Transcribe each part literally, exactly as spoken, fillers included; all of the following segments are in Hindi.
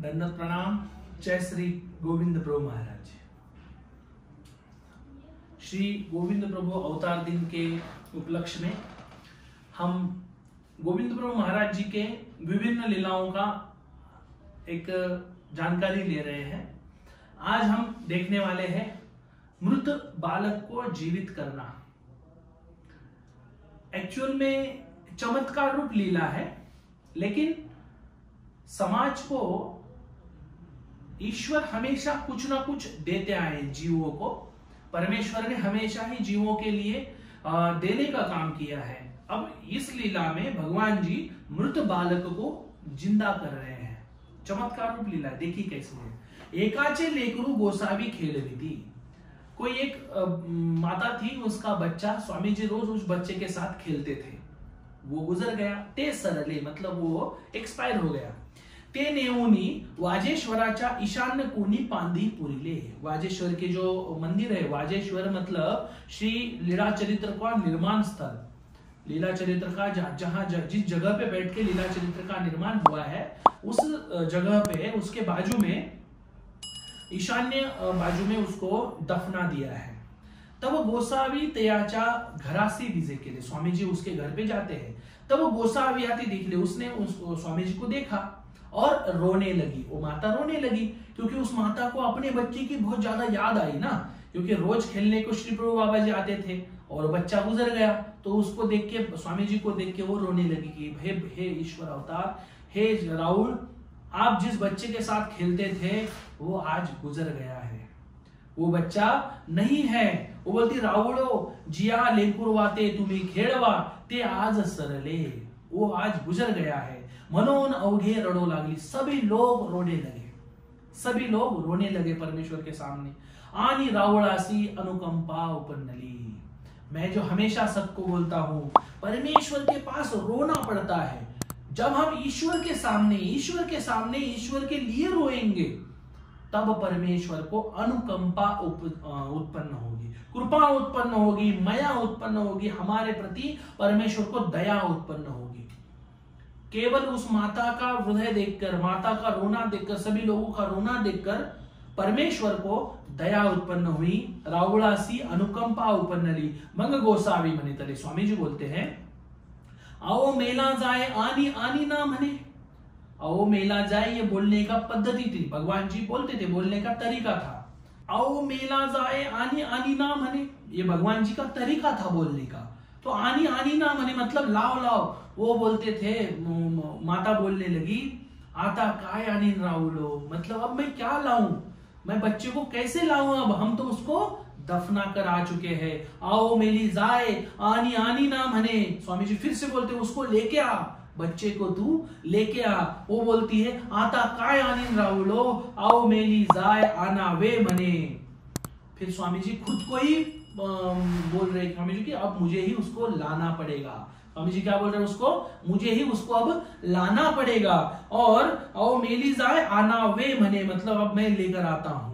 दंडवत प्रणाम। जय श्री गोविंद प्रभु महाराज। श्री गोविंद प्रभु अवतार दिन के उपलक्ष्य में हम गोविंद प्रभु महाराज जी के विभिन्न लीलाओं का एक जानकारी ले रहे हैं। आज हम देखने वाले हैं मृत बालक को जीवित करना। एक्चुअल में चमत्कार रूप लीला है, लेकिन समाज को ईश्वर हमेशा कुछ ना कुछ देते आए जीवों को। परमेश्वर ने हमेशा ही जीवों के लिए देने का काम किया है। अब इस लीला में भगवान जी मृत बालक को जिंदा कर रहे हैं। चमत्कार रूप लीला देखिए कैसे है। एकाचे लेकरू गोसावी खेल थी। कोई एक माता थी, उसका बच्चा, स्वामी जी रोज उस बच्चे के साथ खेलते थे। वो गुजर गया। ते सरले मतलब वो एक्सपायर हो गया। ते नेऊनी वाजेश्वराच्या ईशान्य कोणी पांदी पुरिले। वाजेश्वर के जो मंदिर है, वाजेश्वर मतलब श्री लीला चरित्र का निर्माण स्थल। लीला चरित्र का जहां जिस जगह पे बैठ के लीला चरित्र का निर्माण हुआ है, उस जगह पे उसके बाजू में ईशान्य बाजू में उसको दफना दिया है। तब गोसावी तयाचा घरासी विजय के लिए स्वामी जी उसके घर पे जाते हैं। तब गोसावी आती दिख ले, उसने उस स्वामी जी को देखा और रोने लगी। वो माता रोने लगी क्योंकि उस माता को अपने बच्चे की बहुत ज्यादा याद आई ना, क्योंकि रोज खेलने को श्री प्रभु बाबा जी आते थे और बच्चा गुजर गया। तो उसको देख के, स्वामी जी को देख के वो रोने लगी कि हे हे ईश्वर अवतार, हे राहुल, आप जिस बच्चे के साथ खेलते थे वो आज गुजर गया है, वो बच्चा नहीं है। वो बोलती, रावळो जिया लेकुरवाते तुम्ही खेळवा ते आज सरले। वो आज गुजर गया है। मनोन अवघे रडो लागली। सभी लोग रोने लगे, सभी लोग रोने लगे परमेश्वर के सामने। आनी रावळासी अनुकंपा उपन्नली। मैं जो हमेशा सबको बोलता हूं, परमेश्वर के पास रोना पड़ता है। जब हम ईश्वर के सामने ईश्वर के सामने ईश्वर के लिए रोएंगे, तब परमेश्वर को अनुकंपा उत्पन्न होगी, कृपा उत्पन्न होगी, माया उत्पन्न होगी। हमारे प्रति परमेश्वर को दया उत्पन्न होगी। केवल उस माता का हृदय देखकर, माता का रोना देखकर, सभी लोगों का रोना देखकर परमेश्वर को दया उत्पन्न हुई। रावळासी अनुकंपा उत्पन्नली। मंग गोसावी म्हणे तले। स्वामी जी बोलते हैं, आओ मेला जाए आनी आनी ना म्हणे। आओ मेला जाए, ये बोलने का पद्धति थी, भगवान जी बोलते थे, बोलने का तरीका था। आओ मेला जाए आनी आनी ना म्हणे, ये भगवान जी का तरीका था बोलने का। तो आनी आनी ना म्हणे मतलब लाओ लाओ, वो बोलते थे। माता बोलने लगी, आता काय आनी रावलो, मतलब अब मैं क्या लाऊं, मैं बच्चे को कैसे लाऊं, अब हम तो उसको दफना कर आ चुके हैं। आओ मेली जाए आनी आनी ना म्हणे। स्वामी जी फिर से बोलते, उसको लेके आ, बच्चे को तू लेके आ। वो बोलती है, आता काय आनी रावलो, आओ मेली जाए आना वे म्हणे। फिर स्वामी जी खुद को ही बोल रहे स्वामी जी कि अब मुझे ही उसको लाना पड़ेगा। स्वामी जी क्या बोल रहे हैं, उसको मुझे ही उसको अब लाना पड़ेगा। और आओ मेली जाए आना वे म्हणे मतलब अब मैं लेकर आता हूं।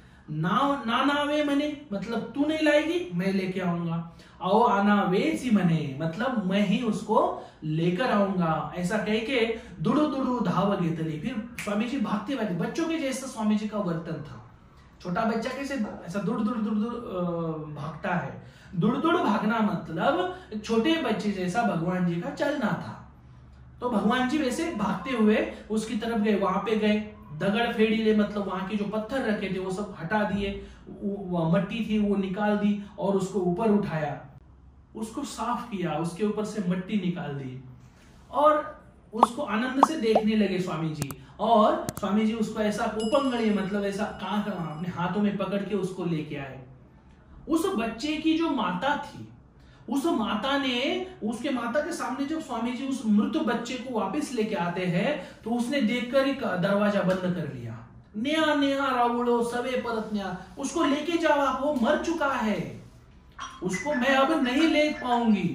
ना नाना वे म्हणे मतलब तू नहीं लाएगी, मैं लेके आऊंगा। आओ आना वे सी म्हणे मतलब मैं ही उसको लेकर आऊंगा। ऐसा कह के दुड़ू दुड़ू धाव घेतली। फिर स्वामी जी भागते भागते, बच्चों के जैसा स्वामी जी का वर्तन था। छोटा बच्चा कैसे ऐसा दुड़ दुड़ दुड़ दुड़ भागता है, दुड़ दुड़ भागना मतलब छोटे बच्चे जैसा भगवान जी का चलना था। तो भगवान जी वैसे भागते हुए उसकी तरफ गए। वहां पे गए, दगड़ फेड़ी ले मतलब वहां के जो पत्थर रखे थे वो सब हटा दिए, मट्टी थी वो निकाल दी और उसको ऊपर उठाया, उसको साफ किया, उसके ऊपर से मट्टी निकाल दी और उसको आनंद से देखने लगे स्वामी जी। और स्वामी जी उसको ऐसा उपंगड़ी मतलब ऐसा कांख अपने हाथों में पकड़ के उसको लेके आए। उस बच्चे की जो माता थी, उस माता ने, उसके माता के सामने जब स्वामी जी उस मृत बच्चे को वापस लेके आते हैं, तो उसने देखकर ही दरवाजा बंद कर लिया। नेहा नेहा रावळो सवे परत न्या, उसको लेके जाओ आप, वो मर चुका है, उसको मैं अब नहीं ले पाऊंगी,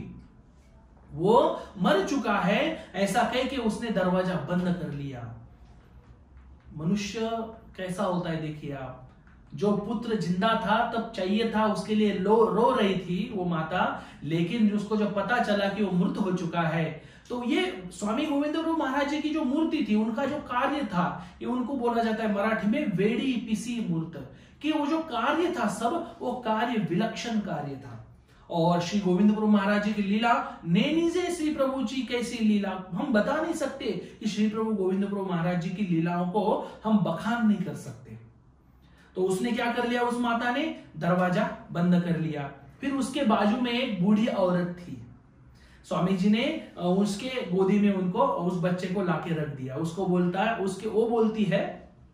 वो मर चुका है। ऐसा कह के उसने दरवाजा बंद कर लिया। मनुष्य कैसा होता है देखिए आप, जो पुत्र जिंदा था तब चाहिए था, उसके लिए रो रो रही थी वो माता, लेकिन उसको जब पता चला कि वो मृत हो चुका है, तो ये स्वामी गोविंद प्रभु महाराज जी की जो मूर्ति थी, उनका जो कार्य था, ये उनको बोला जाता है मराठी में वेड़ी पिसी मूर्त, कि वो जो कार्य था सब वो कार्य विलक्षण कार्य था। और श्री गोविंद प्रभु महाराज जी की लीला नैनी से श्री प्रभु जी कैसी लीला हम बता नहीं सकते, कि श्री प्रभु गोविंद प्रभु महाराज जी की लीलाओं को हम बखान नहीं कर सकते। तो उसने क्या कर लिया, उस माता ने दरवाजा बंद कर लिया। फिर उसके बाजू में एक बूढ़ी औरत थी, स्वामी जी ने उसके गोदी में उनको उस बच्चे को लाके रख दिया। उसको बोलता है, उसके वो बोलती है,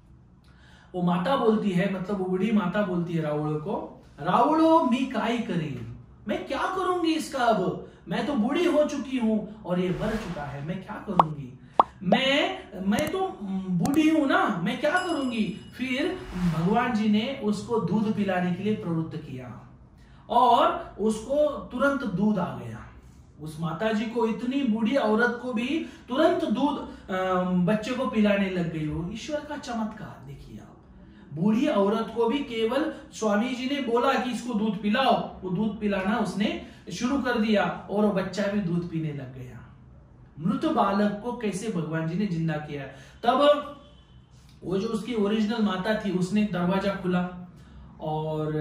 वो माता बोलती है, मतलब वो बूढ़ी माता बोलती है रावण को, रावणो मी काय करी, मैं क्या करूंगी इसका, अब मैं तो बूढ़ी हो चुकी हूं और ये मर चुका है, मैं क्या करूंगी, मैं मैं तो बूढ़ी हूं ना, मैं क्या करूंगी। फिर भगवान जी ने उसको दूध पिलाने के लिए प्रवृत्त किया और उसको तुरंत दूध आ गया। उस माता जी को, इतनी बूढ़ी औरत को भी तुरंत दूध बच्चे को पिलाने लग गई। वो ईश्वर का चमत्कार देखिए आप, बूढ़ी औरत को भी केवल स्वामी जी ने बोला कि इसको दूध पिलाओ, वो दूध पिलाना उसने शुरू कर दिया और वो बच्चा भी दूध पीने लग गया। मृत बालक को कैसे भगवान जी ने जिंदा किया। तब वो जो उसकी ओरिजिनल माता थी, उसने दरवाजा खुला और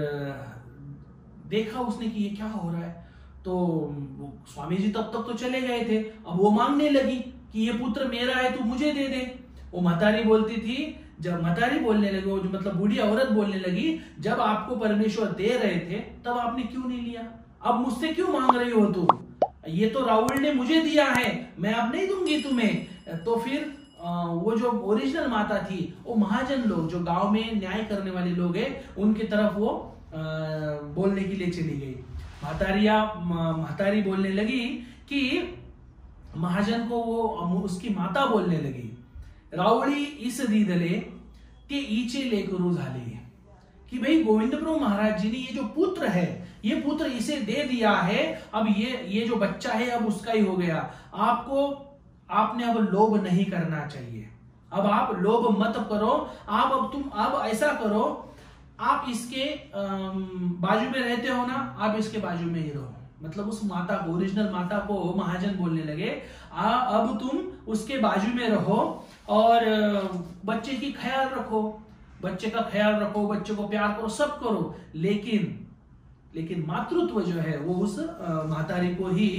देखा उसने कि ये क्या हो रहा है। तो स्वामी जी तब तक तो चले गए थे, अब वो मांगने लगी कि ये पुत्र मेरा है, तू मुझे दे दे। वो महतारी बोलती थी, जब महतारी बोलने लगी, वो जो मतलब बूढ़ी औरत बोलने लगी, जब आपको परमेश्वर दे रहे थे तब आपने क्यों नहीं लिया, अब मुझसे क्यों मांग रही हो तुम, ये तो रावण ने मुझे दिया है, मैं अब नहीं दूंगी तुम्हें। तो फिर वो जो ओरिजिनल माता थी, वो महाजन लोग जो गांव में न्याय करने वाले लोग हैं, उनकी तरफ वो बोलने के लिए चली गई। महतारिया महतारी बोलने लगी कि महाजन को, वो उसकी माता बोलने लगी, रावड़ी इस दीदले ते ईचे लेकर झाले, कि भाई गोविंद प्रभु महाराज जी ने ये जो पुत्र है, ये पुत्र इसे दे दिया है, अब ये ये जो बच्चा है अब उसका ही हो गया। आपको आपने अब लोभ नहीं करना चाहिए, अब आप लोभ मत करो, आप अब तुम अब ऐसा करो, आप इसके बाजू में रहते हो ना, आप इसके बाजू में ही रहो। मतलब उस माता को, ओरिजिनल माता को महाजन बोलने लगे, आ, अब तुम उसके बाजू में रहो और बच्चे की ख्याल रखो, बच्चे का ख्याल रखो, बच्चे को प्यार करो, सब करो, लेकिन लेकिन मातृत्व जो है वो उस महतारी को ही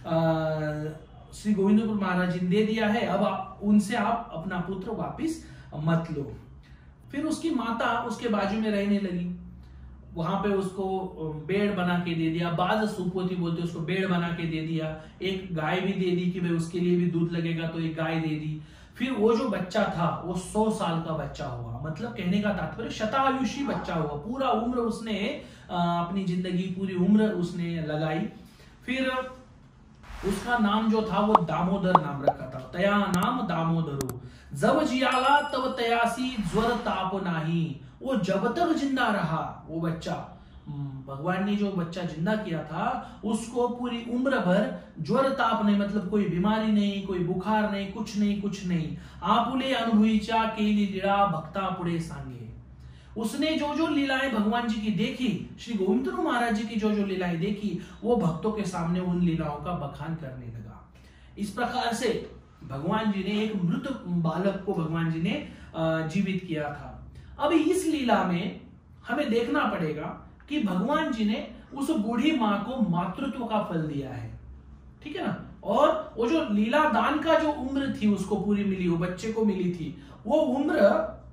श्री गोविंद प्रभु महाराज जी ने दे दिया है। अब आप उनसे आप अपना पुत्र वापिस मत लो। फिर उसकी माता उसके बाजू में रहने लगी, वहां पे उसको बेड़ बना के दे दिया, बाद सुपोती बोलते उसको बेड़ बना के दे दिया, एक गाय भी दे दी कि भाई उसके लिए भी दूध लगेगा, तो एक गाय दे दी। फिर वो जो बच्चा था वो सौ साल का बच्चा हुआ, मतलब कहने का तात्पर्य शतायुषी बच्चा हुआ, पूरा उम्र उसने अपनी जिंदगी, पूरी उम्र उसने लगाई। फिर उसका नाम जो था वो दामोदर नाम रखा था, तया नाम दामोदरो, जब जियाला तब तयासी ज्वर ताप नाही, वो जब तक जिंदा रहा वो बच्चा, भगवान ने जो बच्चा जिंदा किया था उसको पूरी उम्र भर ज्वर ताप नहीं, मतलब कोई बीमारी नहीं, कोई बुखार नहीं, कुछ नहीं कुछ नहीं। आपुले अनुभूचा केली लीला भक्ता पुढे सांगे, उसने जो जो लीलाएं भगवान जी की देखी, श्री गोविंद प्रभु महाराज जी की जो जो लीलाएं देखी, वो भक्तों के सामने उन लीलाओं का बखान करने लगा। इस प्रकार से भगवान जी ने एक मृत बालक को भगवान जी ने जीवित किया था। अब इस लीला में हमें देखना पड़ेगा कि भगवान जी ने उस बूढ़ी मां को मातृत्व का फल दिया है, ठीक है ना, और वो जो लीला दान का जो उम्र थी उसको पूरी मिली, वो बच्चे को मिली थी, वो उम्र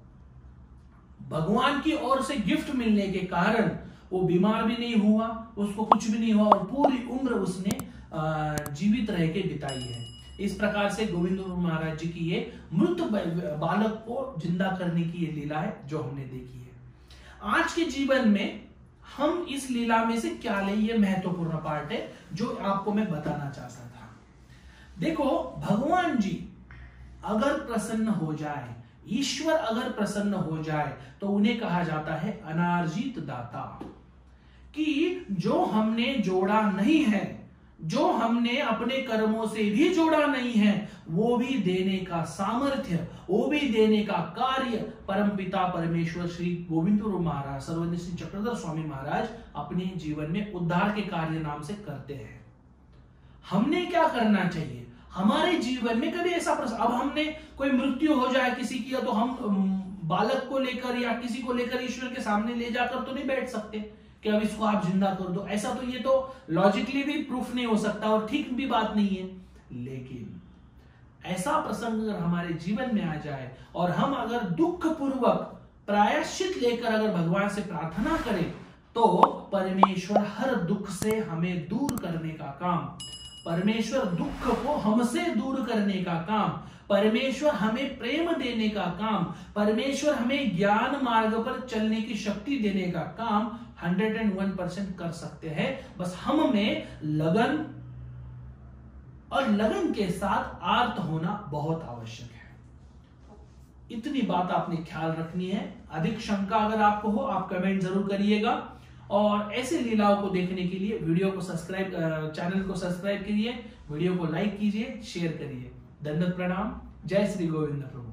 भगवान की ओर से गिफ्ट मिलने के कारण वो बीमार भी नहीं हुआ, उसको कुछ भी नहीं हुआ और पूरी उम्र उसने जीवित रह के बिताई है। इस प्रकार से गोविंद महाराज जी की ये मृत बालक को जिंदा करने की ये लीला है जो हमने देखी है। आज के जीवन में हम इस लीला में से क्या ले, ये महत्वपूर्ण पार्ट है जो आपको मैं बताना चाहता था। देखो, भगवान जी अगर प्रसन्न हो जाए, ईश्वर अगर प्रसन्न हो जाए, तो उन्हें कहा जाता है अनार्जित दाता, कि जो हमने जोड़ा नहीं है, जो हमने अपने कर्मों से भी जोड़ा नहीं है, वो भी देने का सामर्थ्य, वो भी देने का कार्य परमपिता परमेश्वर श्री गोविंद प्रभु महाराज, सर्वज्ञ श्री चक्रधर स्वामी महाराज अपने जीवन में उद्धार के कार्य नाम से करते हैं। हमने क्या करना चाहिए? हमारे जीवन में कभी ऐसा प्रसंग, अब हमने कोई मृत्यु हो जाए किसी की, तो हम बालक को लेकर या किसी को लेकर ईश्वर के सामने ले जाकर तो नहीं बैठ सकते कि अब इसको आप जिंदा कर दो। ऐसा तो, ये तो लॉजिकली भी प्रूफ नहीं हो सकता और ठीक भी बात नहीं है। लेकिन ऐसा प्रसंग अगर हमारे जीवन में आ जाए और हम अगर दुख पूर्वक प्रायश्चित लेकर अगर भगवान से प्रार्थना करें, तो परमेश्वर हर दुख से हमें दूर करने का काम, परमेश्वर दुख को हमसे दूर करने का काम, परमेश्वर हमें प्रेम देने का काम, परमेश्वर हमें ज्ञान मार्ग पर चलने की शक्ति देने का काम हंड्रेड एंड वन परसेंट कर सकते हैं। बस हम में लगन और लगन के साथ आर्त होना बहुत आवश्यक है। इतनी बात आपने ख्याल रखनी है। अधिक शंका अगर आपको हो, आप कमेंट जरूर करिएगा। और ऐसे लीलाओं को देखने के लिए वीडियो को सब्सक्राइब, चैनल को सब्सक्राइब करिए, वीडियो को लाइक कीजिए, शेयर करिए। दंडवत प्रणाम। जय श्री गोविंद प्रभु।